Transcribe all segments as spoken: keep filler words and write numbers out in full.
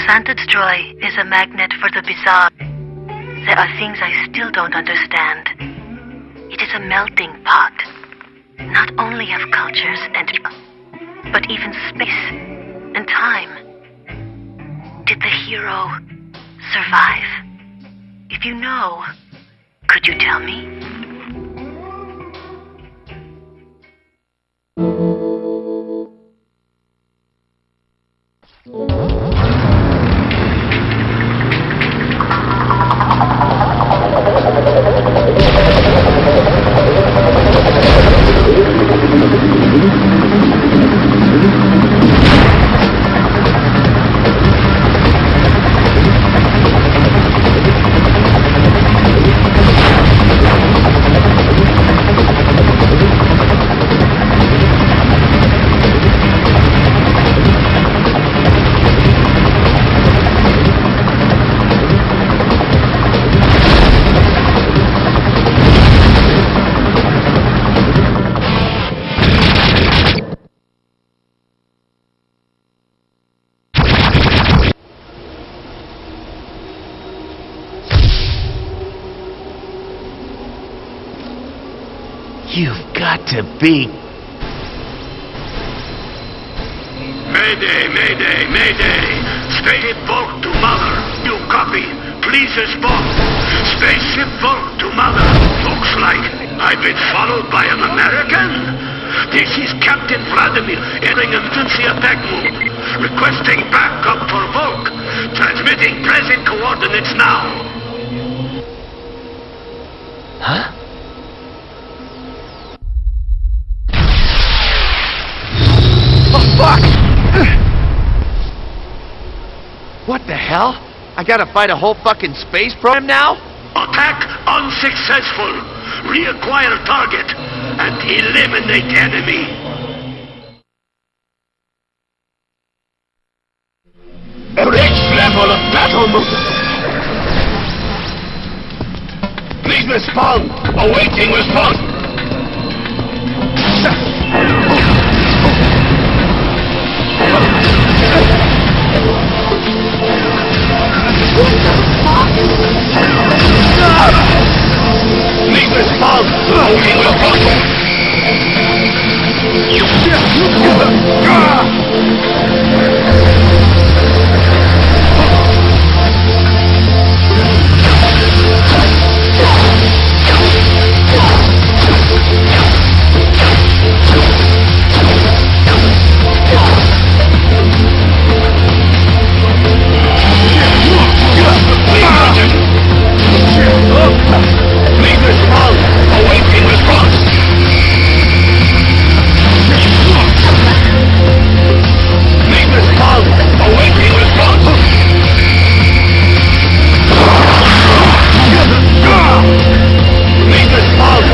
Santa Troy is a magnet for the bizarre. There are things I still don't understand. It is a melting pot, not only of cultures and people, but even space and time. Did the hero survive? If you know, could you tell me? You've got to be... Mayday, Mayday, Mayday! Spaceship Volk to Mother. You copy. Please respond. Spaceship Volk to Mother. Looks like I've been followed by an American. This is Captain Vladimir entering emergency attack mode. Requesting backup for Volk. Transmitting present coordinates now. Huh? Fuck! What the hell? I gotta fight a whole fucking space program now? Attack unsuccessful. Reacquire target and eliminate enemy. Next level of battle mode. Please respond. Awaiting response. Please respond. Awaiting response. Please respond. Awaiting response. Please respond. Awaiting response. Please respond.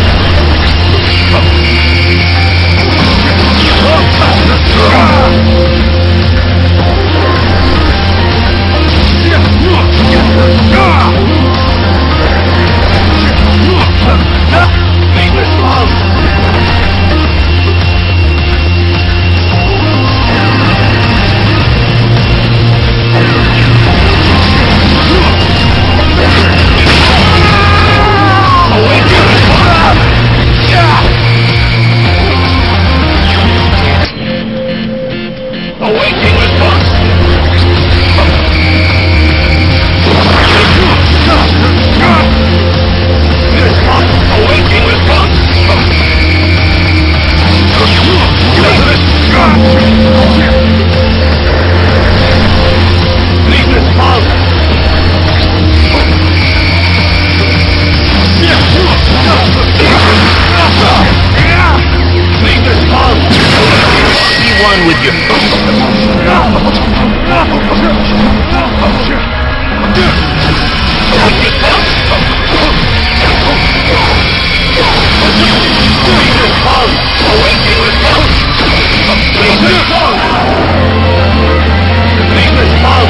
Please respond. Awaiting response. Response. Awaiting response. Please respond. Please respond. See one with your... Please respond. Awaiting response. Please respond. Please respond.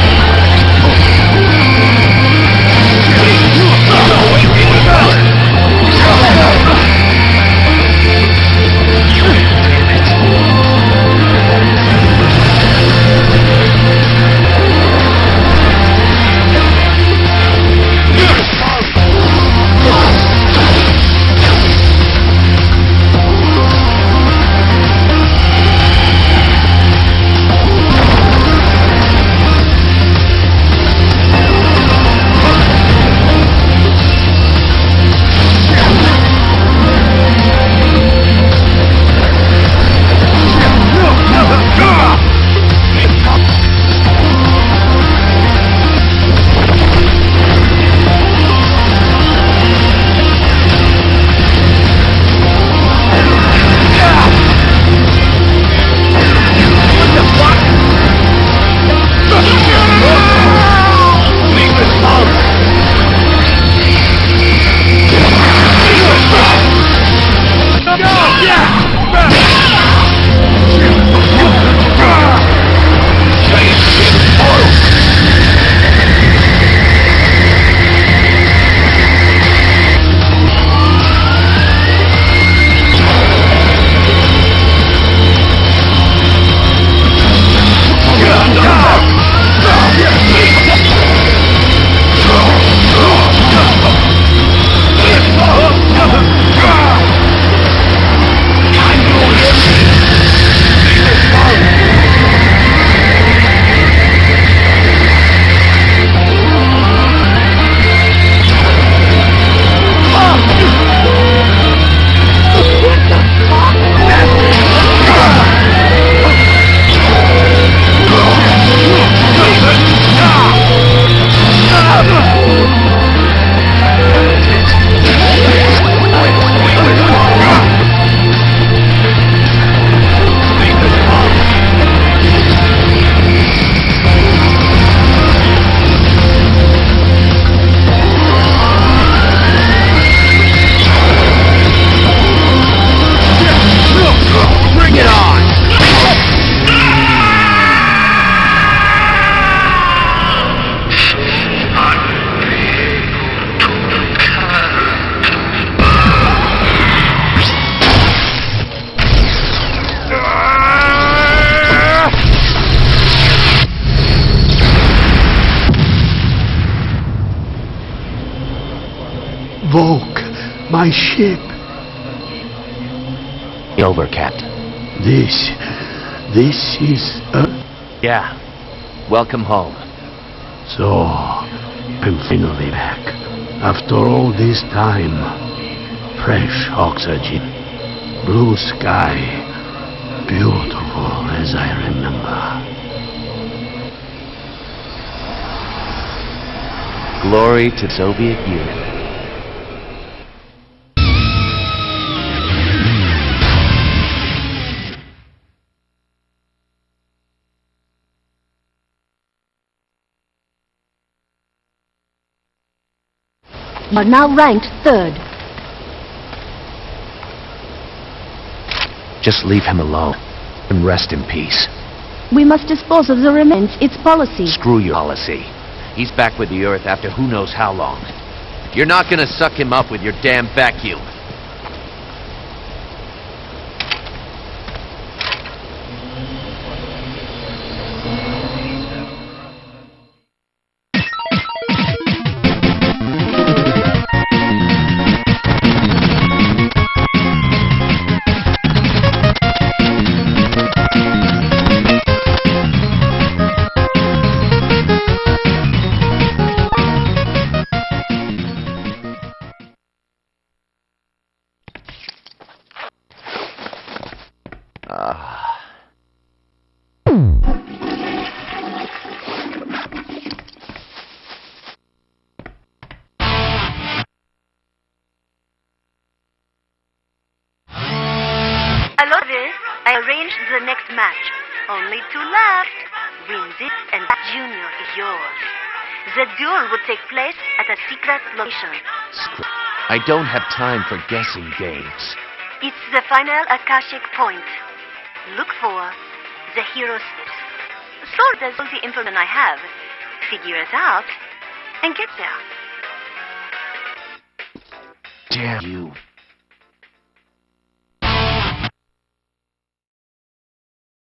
Please awaiting response. my ship. Over, Captain. This... this is... Uh, Yeah. Welcome home. so... I'm finally back. After all this time. Fresh oxygen. Blue sky. Beautiful as I remember. Glory to Soviet Union. Are now ranked third. Just leave him alone and rest in peace. We must dispose of the remains. It's policy. Screw your policy. He's back with the Earth after who knows how long. You're not gonna suck him up with your damn vacuum. I arranged the next match. Only two left. Win this and that Junior is yours. The duel would take place at a secret location. I don't have time for guessing games. It's the final Akashic point. Look for the hero's steps. So does all the information I have. Figure it out and get there. Damn you.